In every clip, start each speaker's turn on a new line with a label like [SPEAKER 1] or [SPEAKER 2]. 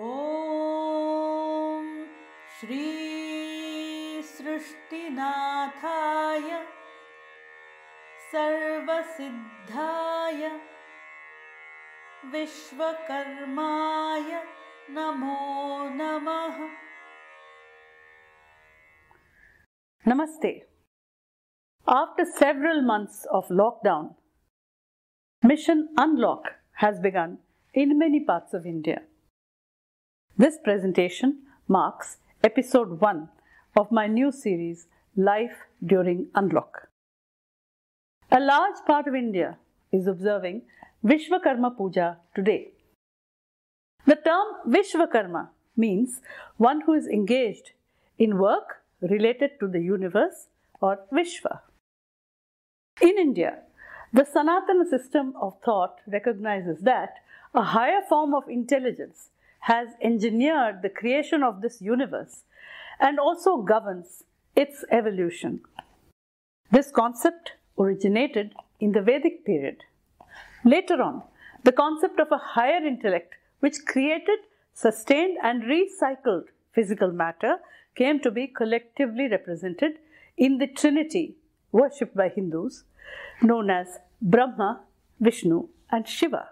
[SPEAKER 1] ॐ श्री सृष्टिनाथाय सर्वसिद्धाय विश्वकर्माय नमो नमः।
[SPEAKER 2] Namaste. After several months of lockdown, Mission Unlock has begun in many parts of India. This presentation marks episode 1 of my new series, Life During Unlock. A large part of India is observing Vishwakarma Puja today. The term Vishwakarma means one who is engaged in work related to the universe or Vishwa. In India, the Sanatana system of thought recognizes that a higher form of intelligence has engineered the creation of this universe and also governs its evolution. This concept originated in the Vedic period. Later on, the concept of a higher intellect which created, sustained and recycled physical matter came to be collectively represented in the Trinity worshipped by Hindus, known as Brahma, Vishnu and Shiva.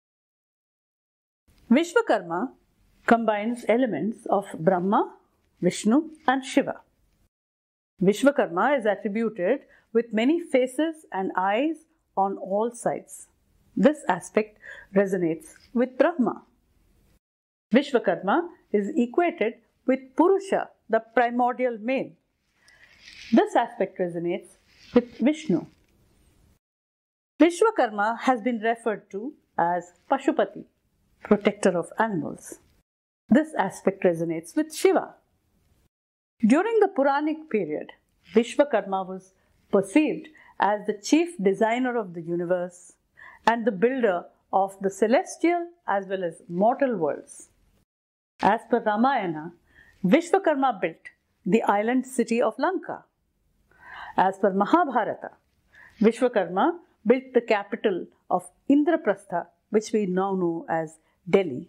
[SPEAKER 2] Vishwakarma combines elements of Brahma, Vishnu and Shiva. Vishwakarma is attributed with many faces and eyes on all sides. This aspect resonates with Brahma. Vishwakarma is equated with Purusha, the primordial male. This aspect resonates with Vishnu. Vishwakarma has been referred to as Pashupati, protector of animals. This aspect resonates with Shiva. During the Puranic period, Vishwakarma was perceived as the chief designer of the universe and the builder of the celestial as well as mortal worlds. As per Ramayana, Vishwakarma built the island city of Lanka. As per Mahabharata, Vishwakarma built the capital of Indraprastha, which we now know as Delhi.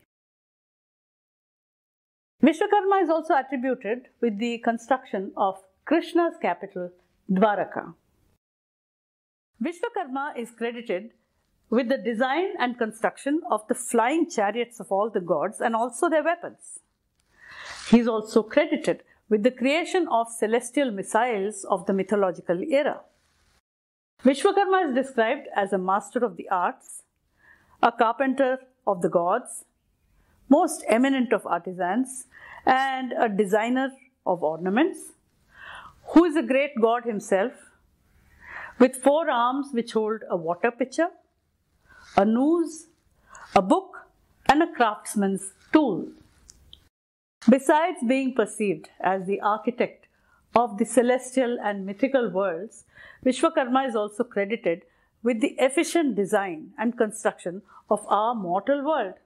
[SPEAKER 2] Vishwakarma is also attributed with the construction of Krishna's capital, Dwaraka. Vishwakarma is credited with the design and construction of the flying chariots of all the gods and also their weapons. He is also credited with the creation of celestial missiles of the mythological era. Vishwakarma is described as a master of the arts, a carpenter of the gods, most eminent of artisans, and a designer of ornaments, who is a great god himself, with 4 arms which hold a water pitcher, a noose, a book, and a craftsman's tool. Besides being perceived as the architect of the celestial and mythical worlds, Vishwakarma is also credited with the efficient design and construction of our mortal world.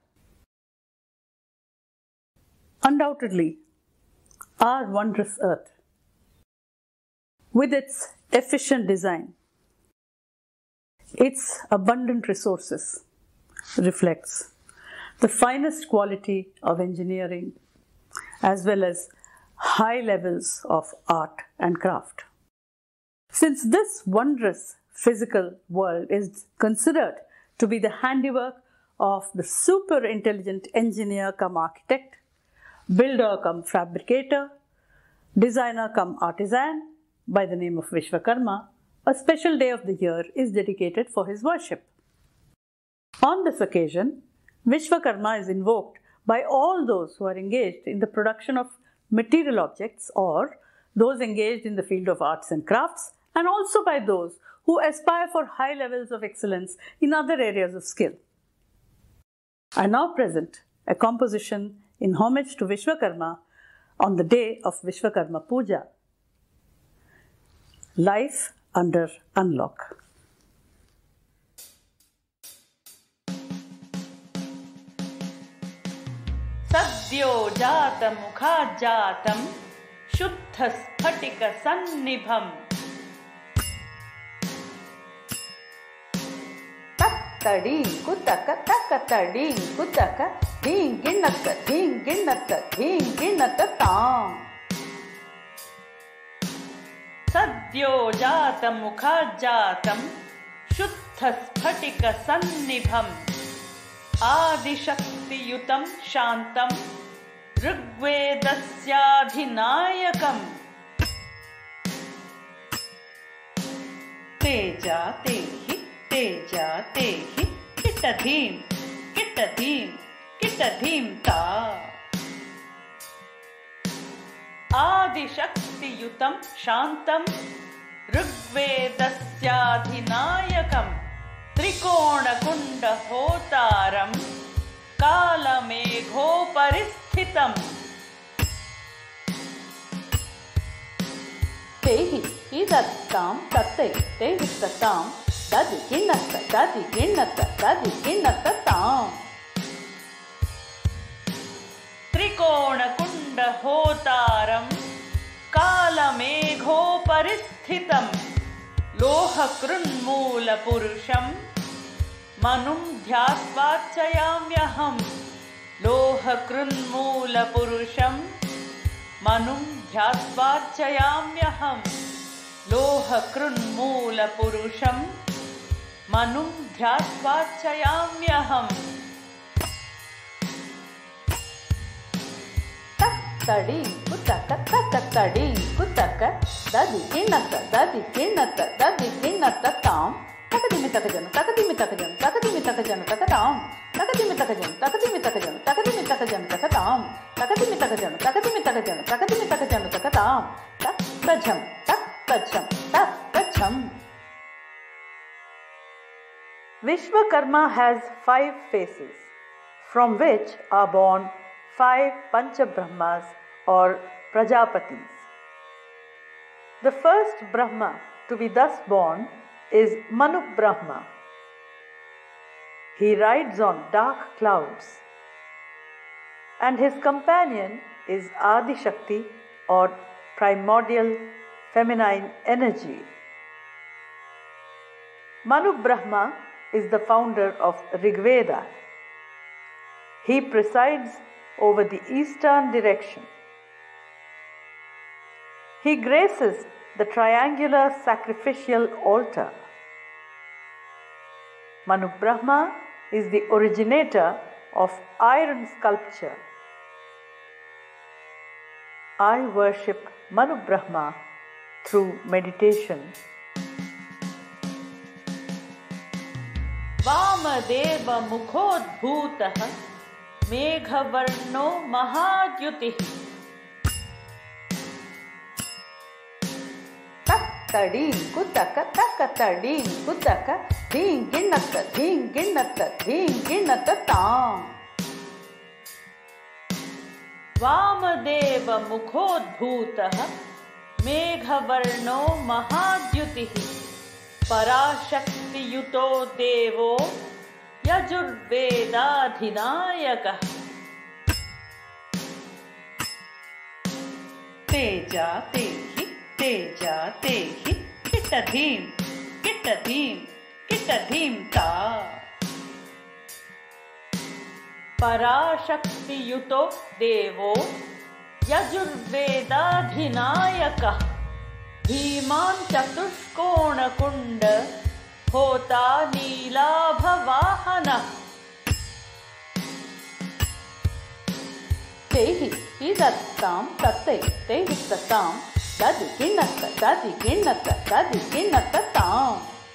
[SPEAKER 2] Undoubtedly, our wondrous earth, with its efficient design, its abundant resources, reflects the finest quality of engineering as well as high levels of art and craft. Since this wondrous physical world is considered to be the handiwork of the super intelligent engineer cum architect, builder cum fabricator, designer cum artisan by the name of Vishwakarma, a special day of the year is dedicated for his worship. On this occasion, Vishwakarma is invoked by all those who are engaged in the production of material objects or those engaged in the field of arts and crafts, and also by those who aspire for high levels of excellence in other areas of skill. I now present a composition in homage to Vishwakarma on the day of Vishwakarma Puja, Life Under Unlock.
[SPEAKER 1] Sadhyo jata mukha jatam shuddha sphatika sannibham
[SPEAKER 2] ತಡೀಂಕು ತಕ ತಕ ತಡೀಂಕು ತಕ ಧೀಂಗಿಣ್ಣತ್ತ ಧೀಂಗಿಣ್ಣತ್ತ ಧೀಂಗಿಣ್ಣತ್ತ ತಾಂ.
[SPEAKER 1] ಸದ್ಯೋ ಜಾತ ಮುಖಾಜಾತಂ ಶುದ್ಧ ಸ್ಫಟಿಕ ಸನ್ನಿಭಂ ಆದಿಶಕ್ತಿಯುತಂ ಶಾಂತಂ ಋಗ್ವೇದಸ್ಯಾಧಿನಾಯಕಂ. ತೇಜಾತೇಹಿ ತೇಜಾತೇಹಿ ಕಿಟಧೀಂ ಕಿಟಧೀಂ ಕಿಟಧೀಂ ತಾ. ಆದಿಶಕ್ತಿಯುತಂ ಶಾಂತಂ ಋಗ್ವೇದಸ್ಯಾಧಿನಾಯಕಂ ತ್ರಿಕೋಣಕುಂಡ ಹೋತಾರಂ ಕಾಲಮೇಘೋಪರಿಸ್ಥಿತಂ.
[SPEAKER 2] ತೇಹಿ ಇದತ್ತಾಂ ತತ್ತೈ ತೇಹಿ ತತ್ತಾಂ ದದಿ ಗಿಣ್ಣತ್ತ ದದಿ ಗಿಣ್ಣತ್ತ ದದಿ ಗಿಣ್ಣತ್ತ ತಾಂ.
[SPEAKER 1] ತ್ರಿಕೋಣಕುಂಡ ಹೋತಾರಂ ಕಾಲಮೇಘೋಪರಿಸ್ಥಿತಂ ಲೋಹಕೃನ್ಮೂಲ ಪುರುಷಂ ಮನುಂ ಧ್ಯಾತ್ವಾರ್ಚಯಾಮ್ಯಹಂ. ಲೋಹಕೃನ್ಮೂಲ ಪುರುಷಂ ಮನುಂ ಧ್ಯಾತ್ವಾರ್ಚಯಾಮ್ಯಹಂ. ಲೋಹಕೃನ್ಮೂಲ ಪುರುಷಂ ಮನುಂ ಧ್ಯಾತ್ವಾರ್ಚಯಾಮ್ಯಹಂ.
[SPEAKER 2] ತಡೀಂಕು ತಕ ತಕ ತಡೀಂಕು ತಕ ದದಿ ಗಿಣ್ಣತ್ತ ದದಿ ಗಿಣ್ಣತ್ತ ದದಿ ಗಿಣ್ಣತ್ತ ತಾಂ. ತಕದಿಮಿ ತಕಜನು ತಕದಿಮಿ ತಕಜನು ತಕದಿಮಿ ತಕಜನು ತಕತಾಂ. ತಕದಿಮಿ ತಕಜನು ತಕದಿಮಿ ತಕಜನು ತಕದಿಮಿ ತಕಜನು ತಕತಾಂ. ತಕದಿಮಿ ತಕಜನು ತಕದಿಮಿ ತಕಜನು ತಕದಿಮಿ ತಕಜನು ತಕತಾಂ. ತಕ್ ತಜಂ ತಕ್ ತಜಂ ತಕ್ ತಜಂ. Vishwakarma has 5 faces, from which are born 5 Panchabrahmas or Prajapatis. The first Brahma to be thus born is Manu Brahma. He rides on dark clouds, and his companion is Adi Shakti or primordial feminine energy. Manu Brahma is the founder of Rigveda. He presides over the eastern direction. He graces the triangular sacrificial altar. Manu Brahma is the originator of iron sculpture. I worship Manu Brahma through meditation.
[SPEAKER 1] Vamadeva ಮುಖೋದ್ಭೂತಃ ಮೇಘವರ್ಣೋ ಮಹಾದ್ಯುತಿಃ.
[SPEAKER 2] ತಡೀಂಕು ತಕ ತಕ ತಡೀಂಕು ತಕ ಧೀಂಗಿಣ್ಣತ್ತ ಧೀಂಗಿಣ್ಣತ್ತ ಧೀಂಗಿಣ್ಣತ್ತ ತಾಂ.
[SPEAKER 1] ವಾಮದೇವ ಮುಖೋದ್ಭೂತಃ ಮೇಘವರ್ಣೋ ಮಹಾದ್ಯುತಿಃ. ಪರಾಶಕ್ತಿಯುತೋ ದೇವೋ ಯಜುರ್ವೇದಾಧಿನಾಯಕಃ. ತೇಜಾತೇಹಿ ತೇಜಾತೇಹಿ ಕಿಟಧೀಂ ಕಿಟಧೀಂ ಕಿಟಧೀಂ ತಾ. ಪರಾಶಕ್ತಿಯುತೋ ದೇವೋ ಯಜುರ್ವೇದಾಧಿನಾಯಕಃ. ಭೀಮಾನ್ ಚತುಷ್ಕೋಣಕುಂಡ ಹೋತಾ ನೀಲಾಭವಾಹನಃ.
[SPEAKER 2] ತೇಹಿ ಇದತ್ತಾಂ ತತ್ತೈ ತೇಹಿ ತತ್ತಾಂ ದದಿ ಗಿಣ್ಣತ್ತ ದದಿ ಗಿಣ್ಣತ್ತ ದದಿ ಗಿಣ್ಣತ್ತ ತಾಂ.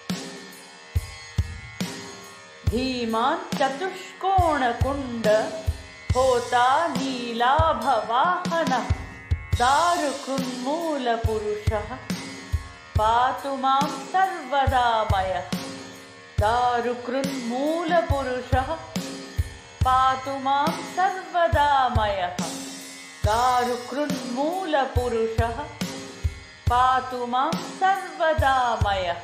[SPEAKER 1] ಧೀಮಾನ್ ಚತುಷ್ಕೋಣಕುಂಡ ಹೋತಾ ನೀಲಾಭವಾಹನಃ. ದಾರುಕೃನ್ಮೂಲ ಪುರುಷಃ ಪಾತು ಮಾಂ ಸರ್ವದಾಮಯಃ. ದಾರುಕೃನ್ಮೂಲ ಪುರುಷಃ ಪಾತು ಮಾಂ ಸರ್ವದಾಮಯಃ. ದಾರುಕೃನ್ಮೂಲ ಪುರುಷಃ ಪಾತು ಮಾಂ ಸರ್ವದಾಮಯಃ.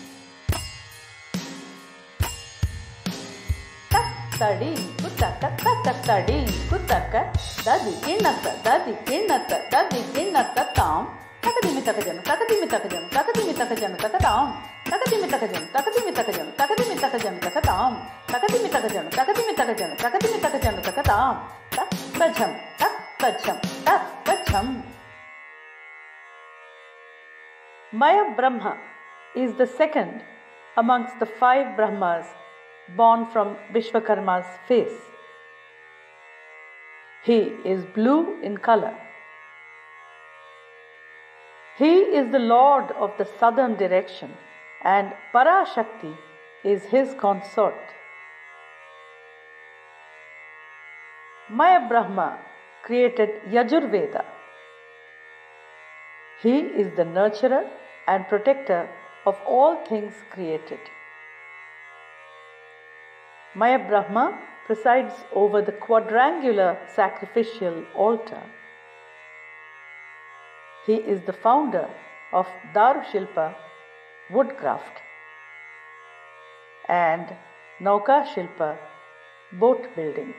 [SPEAKER 2] ತಡೀಂಕು ತಕ ತಕ ತಡೀಂಕು ತಕ ದದಿ ಗಿಣ್ಣತ್ತ ದದಿ ಗಿಣ್ಣತ್ತ ದದಿ ಗಿಣ್ಣತ್ತ ತಾಂ. ತಕದಿಮಿ ತಕಜನು ತಕದಿಮಿ ತಕಜನು ತಕದಿಮಿ ತಕಜನು ತಕತಾಂ. takadimittakajanu takadimittakajanu takadimittakajanu takatam takadimittakajanu takadimittakajanu takadimittakajanu takatam taktajam taktajam taktajam. Maya Brahma is the second amongst the 5 Brahmas born from Vishwakarma's face. He is blue in color. He is the lord of the southern direction and Parashakti is his consort. Maya Brahma created Yajurveda. He is the nurturer and protector of all things created. Maya Brahma presides over the quadrangular sacrificial altar. He is the founder of Darushilpa, woodcraft, and Nauka Shilpa, boat building.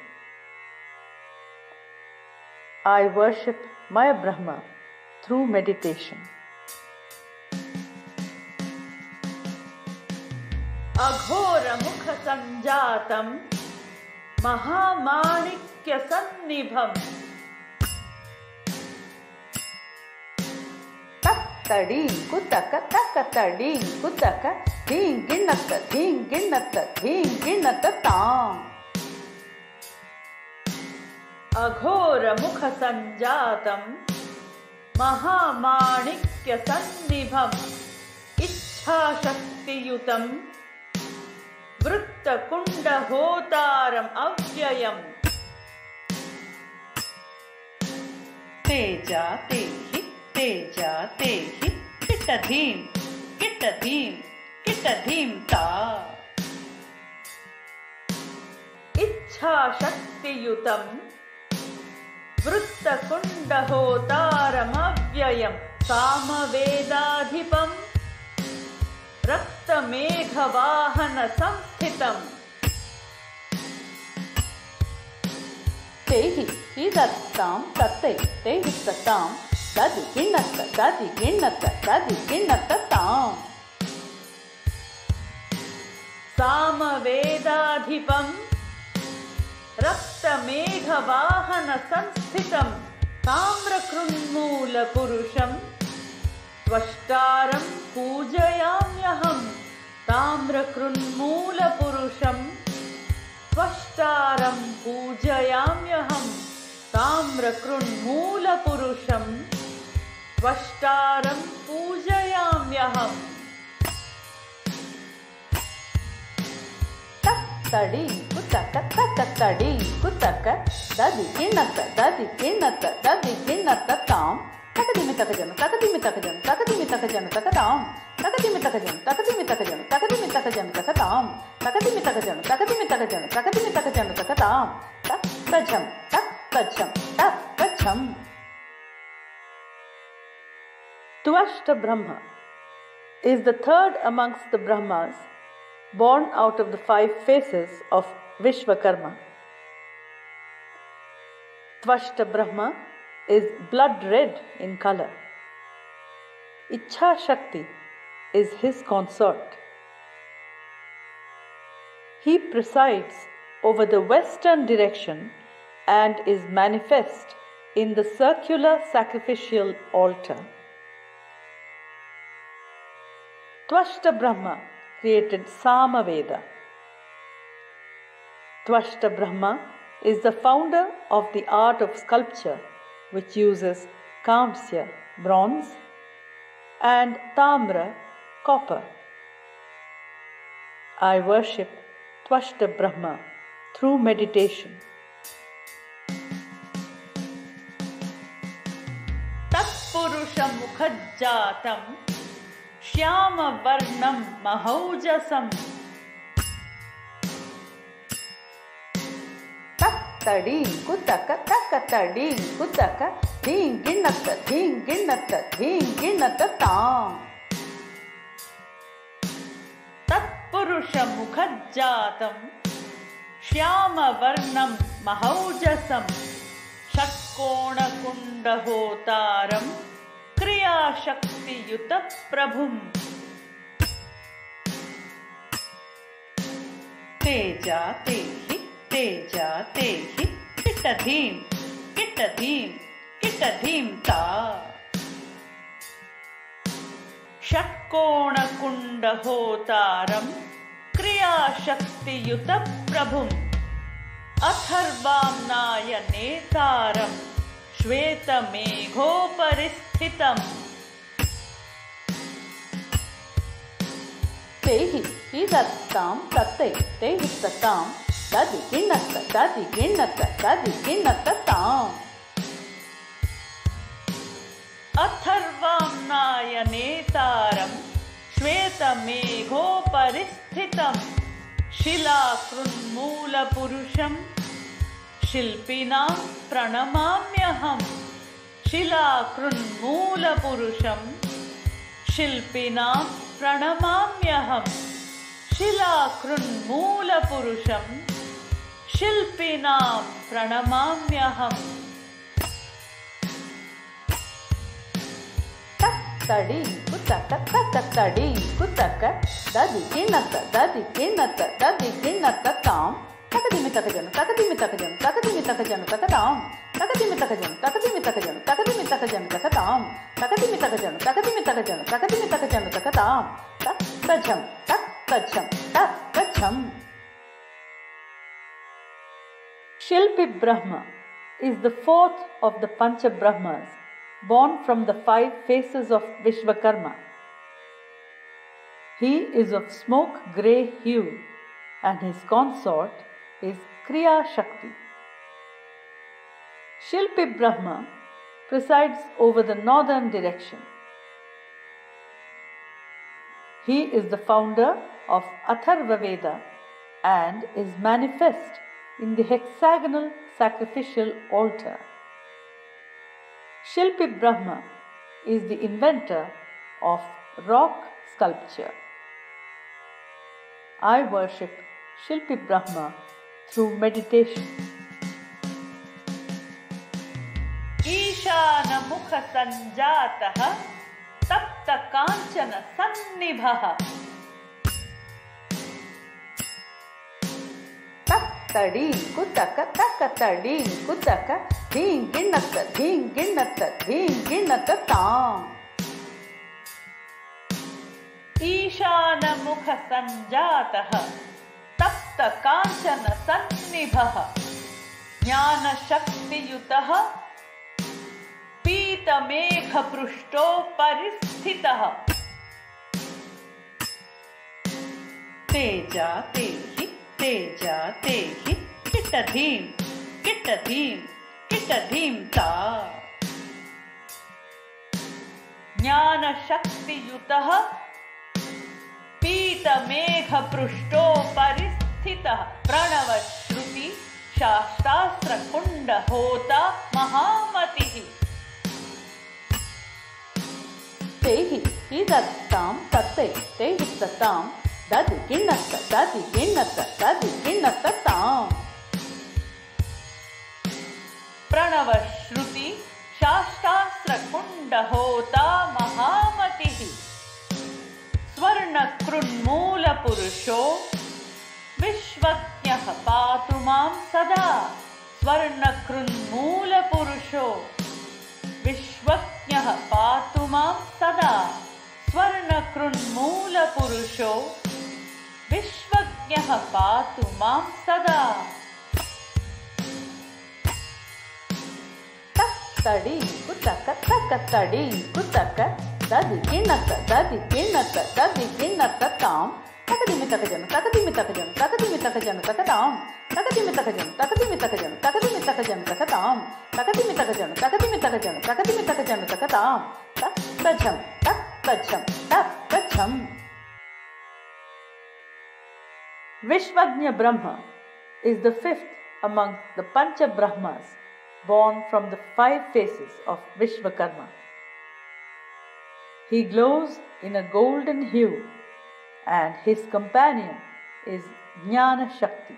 [SPEAKER 2] I worship Maya Brahma through meditation.
[SPEAKER 1] Aghora mukha sanjatam Mahamanikya sannibham
[SPEAKER 2] Tattadeen kutaka takatadeen kutaka Deen ginnata tam.
[SPEAKER 1] Aghora mukha sanjatam Mahamanikya sannibham Ichha shakti yutam Vritta kunda hotaram avyayam
[SPEAKER 2] Teja tehi kittadheem ta.
[SPEAKER 1] Ichha shakti yutam Vritta kunda hotaram avyayam Samavedadhipam Rakta megha vahana samsthitam.
[SPEAKER 2] Tehi hidattam tattai tehi tatam dadi ginnata tam.
[SPEAKER 1] Samavedadhipam Rakta megha vahana samsthitam Tamra krunmula purusham Tvashtaram pujayamyaham Tamra krunmula purusham Tvashtaram pujayamyaham Tamra krunmula purusham Tvashtaram pujayamyaham.
[SPEAKER 2] Tattadeen kutaka dadi ginnata tam takadimittakajanu takadimittakajanu takatam takadimittakajanu takatam takadimittakajanu takatam taktajam. Tvashta Brahma is the third amongst the Brahmas born out of the 5 faces of Vishwakarma. Tvashta Brahma is blood red in color. Ichha Shakti is his consort. He presides over the western direction and is manifest in the circular sacrificial altar. Tvashta Brahma created Samaveda. Tvashta Brahma is the founder of the art of sculpture, which uses Kamsya, bronze, and Tamra, copper. I worship Tvashta Brahma through meditation.
[SPEAKER 1] Tatpurusha mukhajjatam Shyama varnam mahaujasam
[SPEAKER 2] Tattadeen kutaka Deen ginnata tam.
[SPEAKER 1] Tatpurusha mukhajjatam Shyama varnam mahaujasam Shatkona kunda hotaram Kriya shakti yuta prabhum. Teja तेहि तेजा तेहि किटधीं किटधीं किटधीं ता षट्कोणकुण्डहोतारं क्रियाशक्तियुतप्रभुम् अथर्वाम्नाय नेतारं श्वेतमेघोपरिस्थितम्
[SPEAKER 2] तेहि इदत्तां तत्ते तेहि ततां तदिगिण्णत तदिगिण्णत तदिगिण्णत ताम्
[SPEAKER 1] अथर्वाम्नाय नेतारं श्वेतमेघोपरिस्थितं शिलाकृन्मूलपुरुषं शिल्पिनां प्रणमाम्यहम् शिलाकृन्मूलपुरुषं शिल्पिनां प्रणमाम्यहम् शिलाकृन्मूलपुरुषं शिल्पिनां प्रणमाम्यहम्
[SPEAKER 2] तड़ी कुतक तड़ी कुतक तदिगिण्णत तदिगिण्णत तां तकदिमितकजनु तकदिमितकजनु तकदिमितकजनु तकतां तकदिमितकजनु तकदिमितकजनु तकदिमितकजनु तकतां तकदिमितकजनु तकदिमितकजनु तकदिमितकजनु तकतां तत्तजं तत्तजं तत्तजं. Shilpi Brahma is the fourth of the Pancha Brahmas, born from the 5 faces of Vishvakarma. He is of smoke grey hue and his consort is Kriya Shakti. Shilpi Brahma presides over the northern direction. He is the founder of Atharva Veda and is manifest in the hexagonal sacrificial altar. Shilpi Brahma is the inventor of rock sculpture. I worship Shilpi Brahma through meditation.
[SPEAKER 1] Ishan मुख संजातः तप्त कांचन सन्निभः
[SPEAKER 2] तड़ी कुतक तड़ी कुतक धीं गिण्णत तां
[SPEAKER 1] ईशान मुख संजातः तप्त कांचन सन्निभः ज्ञान शक्तियुतः पीतमेघपृष्ठोपरिस्थितः तेजा तेहि तेजा तेहि किटधीं किटधीं किटधीं ता ज्ञानशक्तियुतः पीतमेघपृष्ठोपरिस्थितः प्रणवश्रुति शास्त्रास्त्रकुण्डहोता महामतिः
[SPEAKER 2] तेहि इदत्तां तत्ते तेहि ततां तदिगिण्णत ताम्
[SPEAKER 1] प्रणवश्रुति शास्त्रास्त्रकुण्डहोता महामतिः स्वर्णकृन्मूलपुरुषो विश्वज्ञः पातु मां सदा स्वर्णकृन्मूलपुरुषो विश्वज्ञः पातु मां सदा स्वर्णकृन्मूलपुरुषो विश्वज्ञः पातु मां सदा
[SPEAKER 2] तड़ी कुतक तदिगिण्णत तां तकदिमितकजनु तकतां तकदिमितकजनु तकतां तकदिमितकजनु तकतां तत्तजं. Vishwagnya Brahma is the fifth among the Pancha Brahmas, born from the 5 faces of Vishvakarma. He glows in a golden hue and his companion is Jnana Shakti.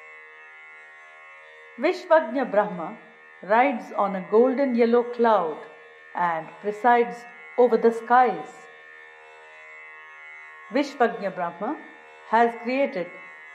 [SPEAKER 2] Vishwagnya Brahma rides on a golden yellow cloud and presides over the skies. Vishwagnya Brahma has created